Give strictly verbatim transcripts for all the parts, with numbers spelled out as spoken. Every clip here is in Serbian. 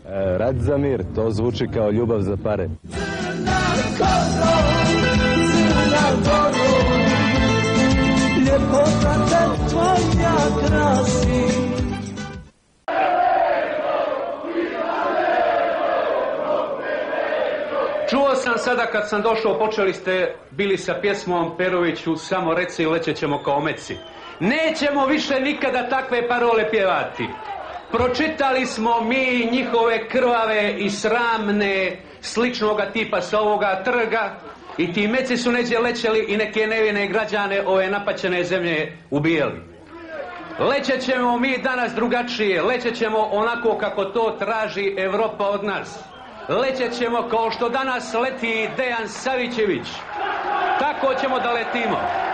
Rat za mir, to zvuči kao ljubav za pare. Ljepota te tvoja krasi. Čuo sam sada kad sam došao, počeli ste bili sa pjesmom Peroviću, samo reci i lećet ćemo kao meci. Nećemo više nikada takve parole pjevati. Pročitali smo mi njihove krvave i sramne sličnoga tipa sa ovoga trga i ti meci su neđe lećeli i neke nevine građane ove napaćene zemlje ubijali. Lećet ćemo mi danas drugačije, lećet ćemo onako kako to traži Evropa od nas. Lećet ćemo kao što danas leti Dejan Savićević. Tako ćemo da letimo.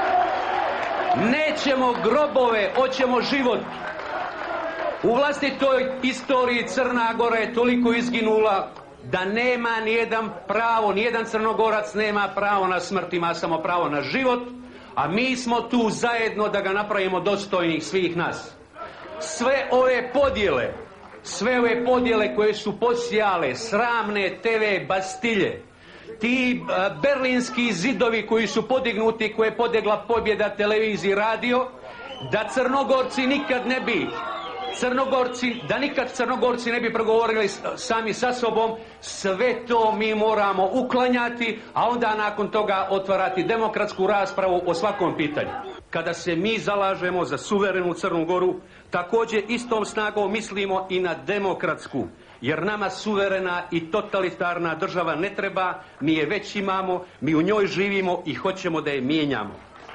Nećemo grobove, hoćemo život. U vlastitoj istoriji Crna Gora je toliko izginula da nema nijedan pravo, nijedan Crnogorac nema pravo na smrt, ima samo pravo na život, a mi smo tu zajedno da ga napravimo dostojnih svih nas. Sve ove podjele, sve ove podjele koje su posijale sramne te ve bastilje, ti uh, berlinski zidovi koji su podignuti, koje je podigla pobjeda televiziji i radio, da Crnogorci nikad ne bi Crnogorci, da nikad Crnogorci ne bi progovorili sami sa sobom, sve to mi moramo uklanjati, a onda nakon toga otvarati demokratsku raspravu o svakom pitanju. Kada se mi zalažemo za suverenu Crnu Goru, također istom snagom mislimo i na demokratsku, jer nama suverena i totalitarna država ne treba, mi je već imamo, mi u njoj živimo i hoćemo da je mijenjamo.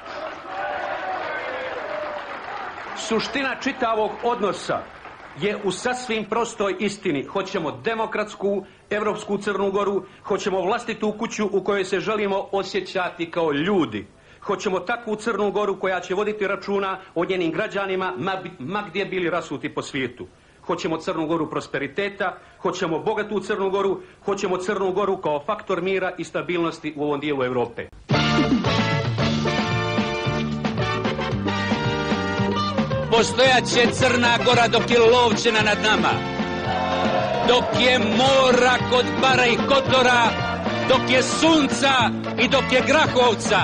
Suština čitavog odnosa je u sasvim prostoj istini. Hoćemo demokratsku, evropsku Crnu Goru, hoćemo vlastitu kuću u kojoj se želimo osjećati kao ljudi. Hoćemo takvu Crnu Goru koja će voditi računa o njenim građanima, ma, ma gdje bili rasuti po svijetu. Hoćemo Crnu Goru prosperiteta, hoćemo bogatu Crnu Goru, hoćemo Crnu Goru kao faktor mira i stabilnosti u ovom dijelu Europe. Postojat će Crna Gora dok je lovčina nad nama, dok je mora kod Bara i Kotora, dok je sunca i dok je Grahovca.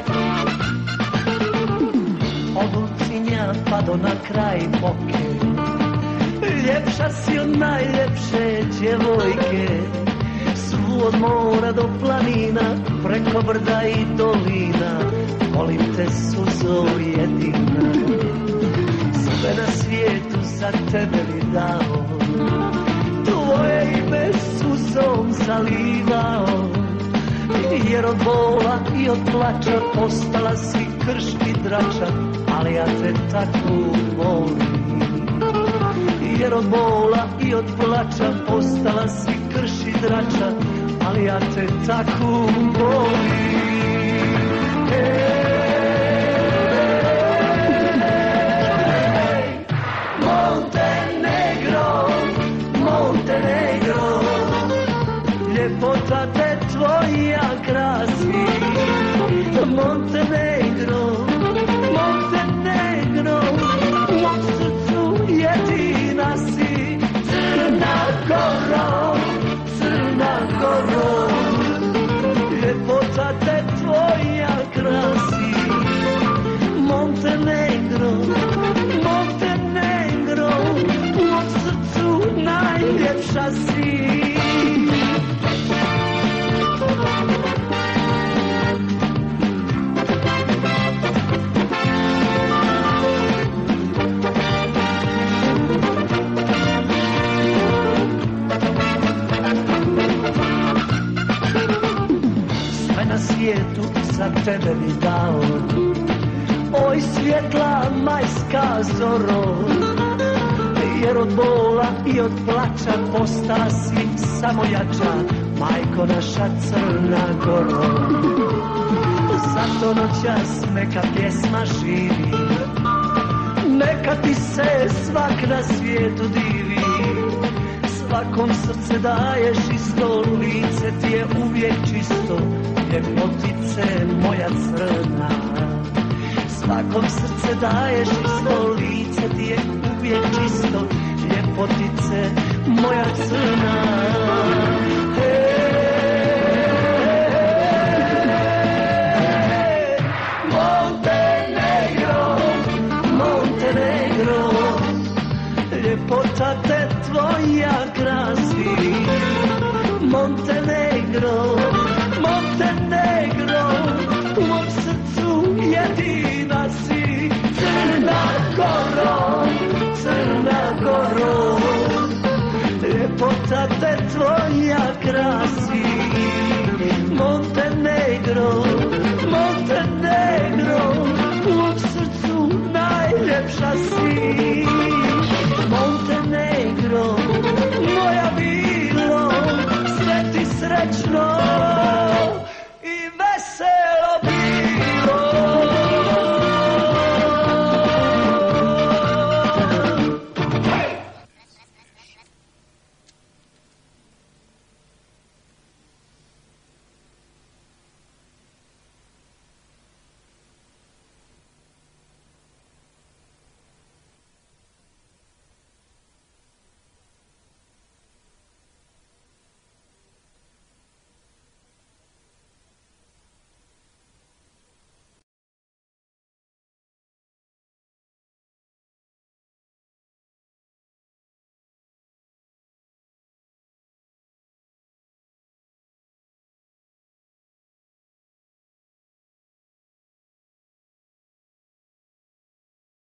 Od Ulcinja pa do na kraj Boke, ljepša si od najljepše djevojke. Svu od mora do planina, preko brda i dolina, volim te suzo jedina. Sve na svijetu za tebe mi dao, tvoje ime suzom zalivao. Jer od bola i od plača postala si krš i drača, ali ja te tako volim. Jer od bola i od plača postala si krš i drača, ali ja te tako volim. Hey, Montenegro, Montenegro, ljepota te tvoja krasi. Montenegro, Montenegro, u mom srcu jedina si. Crna Goro, Crna Goro, ljepota te tvoja krasi. Montenegro, Montenegro, u mom srcu najljepša si. Sve na svijetu za tebe mi dao, oj svjetla majska zoro. Jer od bola i od plača postala si samo jača, majko naša Crna Goro. Zato noćas neka pjesma živi, neka ti se svak na svijetu divi. Svakom srce daješ isto, lice ti je uvijek čisto, ljepotice moja crna. Svakom srce daješ isto, lice ti je uvijek čisto, ljepotice moja crna. Montenegro, Montenegro, ljepota te tvoja krasi. Montenegro, Montenegro, u mom srcu jedina si. Crna Goro, Crna Goro, ljepota te tvoja krasi. Montenegro, Montenegro, u mom srcu najljepša si.